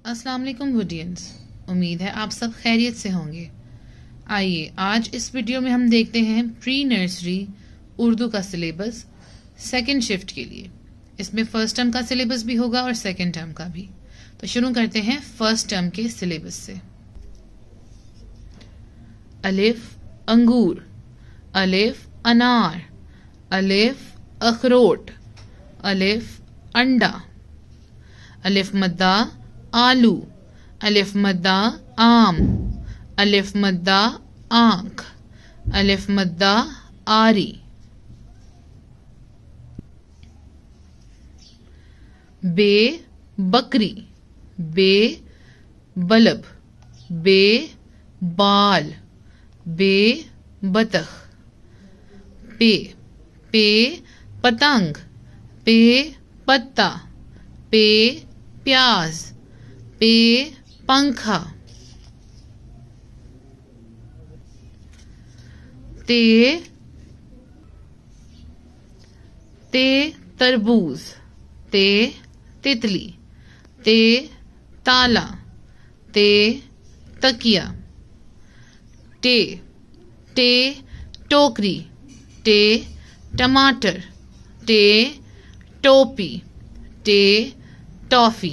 अस्सलाम वालेकुम वुडियंस, उम्मीद है आप सब खैरियत से होंगे। आइए आज इस वीडियो में हम देखते हैं प्री नर्सरी उर्दू का सिलेबस सेकंड शिफ्ट के लिए। इसमें फर्स्ट टर्म का सिलेबस भी होगा और सेकंड टर्म का भी। तो शुरू करते हैं फर्स्ट टर्म के सिलेबस से। अलिफ अंगूर, अलिफ अनार, अलिफ अखरोट, अलिफ अंडा, अलिफ मद्दा आलू, अलिफ मद्दा आम, अलिफ मद्दा आंख, अलिफ मद्दा आरी। बे बकरी, बे बलब, बे बाल, बे बतख। पे पे पतंग, पे पत्ता, पे प्याज, पे पंखा। ते ते तरबूज, ते तितली, ते ताला, ते तकिया। टे टे टोकरी, टे टमाटर, टे टोपी, टे टॉफी।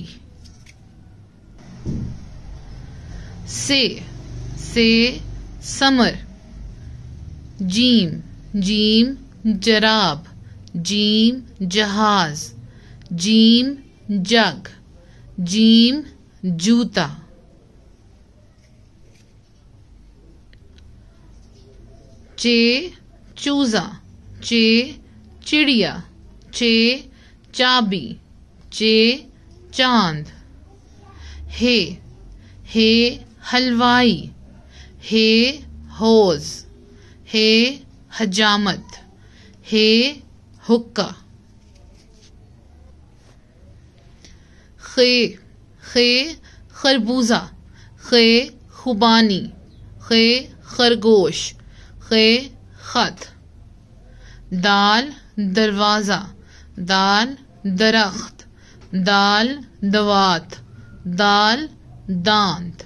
से समर, जीम जीम जराब, जीम जहाज, जीम जग, जीम जूता। चे चूजा, चे चिड़िया, चे चाबी, चे चांद। हे हलवाई, हे होज, हे हजामत, हे हुक्का। खे खरबूजा, खे खुबानी, खे खरगोश, खे खत। दाल दरवाजा, दाल दरख्त, दाल दवात, दाल दांत।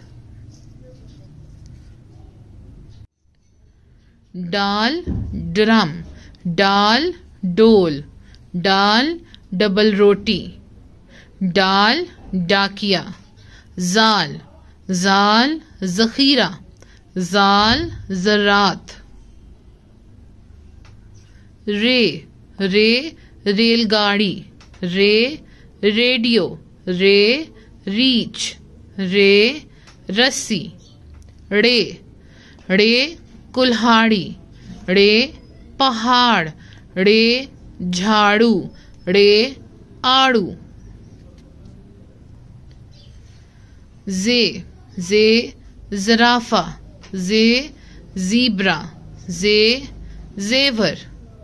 डाल ड्रम, डाल डोल, डाल डबल रोटी, डाल डाकिया। जाल जाल जखीरा, जाल ज़रात। रे रेलगाड़ी, रे रेडियो, रे रीच, रे रस्सी। रे कुल्हाड़ी, रे पहाड़, रे झाड़ू, रे आड़ू। जे जराफा, जे जीब्रा, जे जेवर।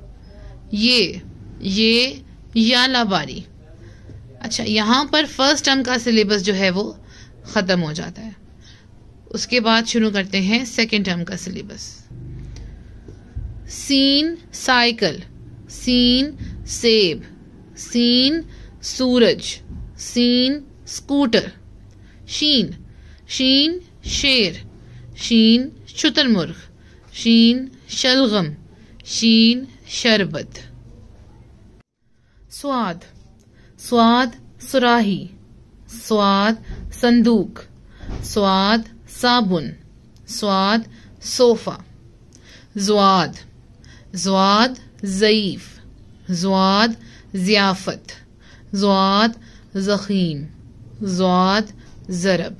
ये यालाबारी। अच्छा, यहाँ पर फर्स्ट टर्म का सिलेबस जो है वो ख़त्म हो जाता है। उसके बाद शुरू करते हैं सेकंड टर्म का सिलेबस। सीन साइकिल, सीन सेब, सीन सूरज, सीन स्कूटर। शीन शेर, शीन शुतुरमुर्ग, शीन शलगम, शीन शरबत। स्वाद सुराही, स्वाद संदूक, स्वाद साबुन, स्वाद सोफा। ज़्वाद ज़ईफ, ज़्वाद ज़ियाफ़त, ज़्वाद ज़ख़ीम, ज़्वाद ज़रब।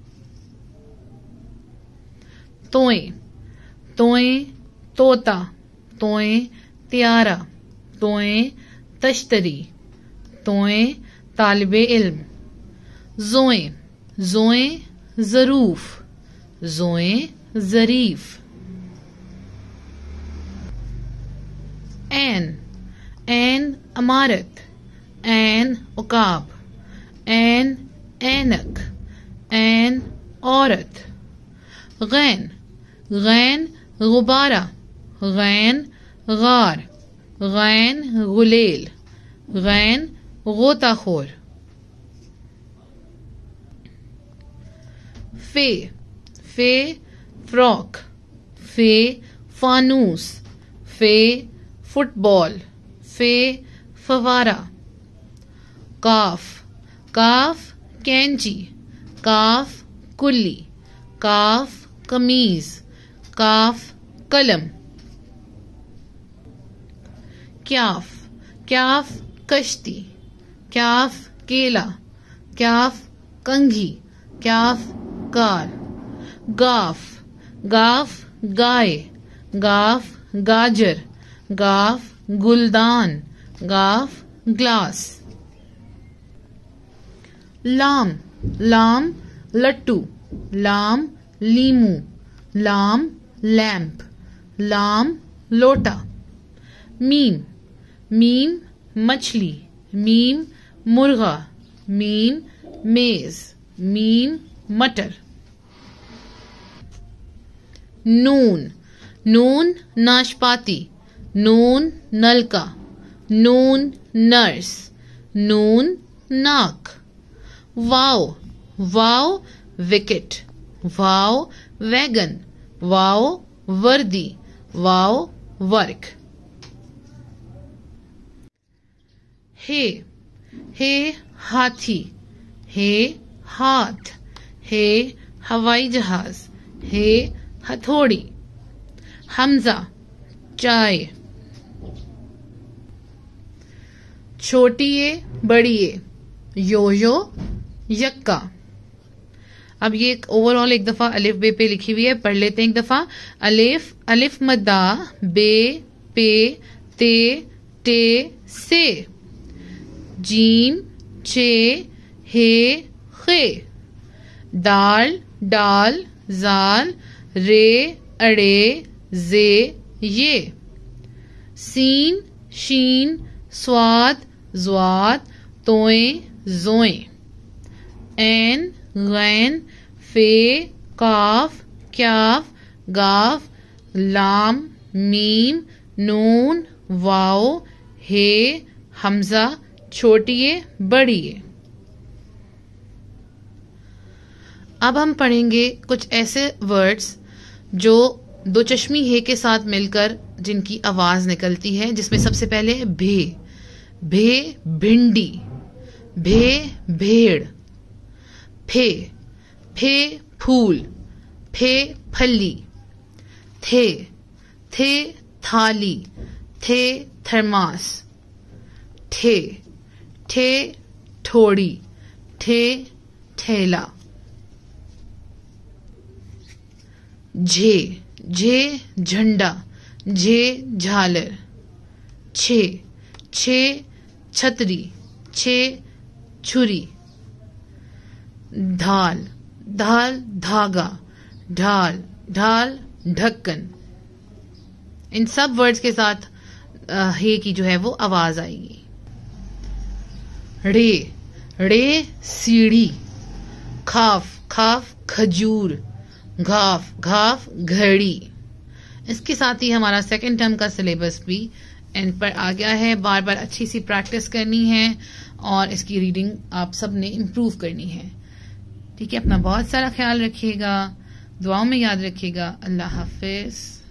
तोएं तोता, तोएं त्यारा, तोएं तश्तरी, तोएं तालिबे इल्म। ज़ोएं ज़रूफ, ज़ोएं ज़रीफ। ऐन अमारत, ऐन उकाब, ऐन ऐनक, ऐन औरत। गैन गुब्बारा, गैन गार, गैन गुलेल, गैन गोताखोर। फे फ्रॉक, फे फानूस, फे फुटबॉल, फे फवारा। काफ कैंची, काफ कुल्ली, काफ कमीज, काफ कलम। क्याफ कश्ती, क्याफ केला, क्याफ कंघी, क्याफ कार। गाफ गाय, गाफ गाजर, गाफ गुलदान, गाफ ग्लास। लाम लट्टू, लाम लीमू, लाम लैंप, लाम लोटा। मीम मछली, मीम मुर्गा, मीम मेज, मीम मटर। नून नाशपाती, नून नलका, नून नर्स, नून नाक। वाव विकेट, वाव वैगन, वाव वर्दी, वाव वर्क। हे हाथी, हे हाथ, हे हवाई जहाज, हे हथौड़ी। हमजा चाय। छोटी ए बड़ी ए, यो यक्का। अब ये ओवरऑल एक दफा अलिफ बे पे लिखी हुई है, पढ़ लेते हैं एक दफा। अलिफ मद्दा, बे पे ते टे से। जीम चे हे खे। दाल डाल जाल रे अड़े जे ये। सीन शीन स्वाद ज़्वाद तोए जोए। ऐन गैन फे काफ क्याफ गाफ लाम मीम नून वाओ हे हमजा छोटी ए बड़ी ए। अब हम पढ़ेंगे कुछ ऐसे वर्ड्स जो दो चश्मी हे के साथ मिलकर जिनकी आवाज निकलती है, जिसमें सबसे पहले है भे। भे भिंडी, भे भेड़। फे फूल, फे फली। थे थाली, थे थर्मास। ठे ठोड़ी, ठे ठेला। झे झंडा, झे झालर। छे छतरी, छे छुरी। ढाल धागा, ढाल ढक्कन। इन सब वर्ड्स के साथ हे की जो है वो आवाज आएगी। रे सीढ़ी। खाफ खजूर, घाफ घड़ी। इसके साथ ही हमारा सेकेंड टर्म का सिलेबस भी एंड पर आ गया है। बार बार अच्छी सी प्रैक्टिस करनी है और इसकी रीडिंग आप सब ने इम्प्रूव करनी है। ठीक है, अपना बहुत सारा ख्याल रखिएगा, दुआओं में याद रखिएगा। अल्लाह हाफिज।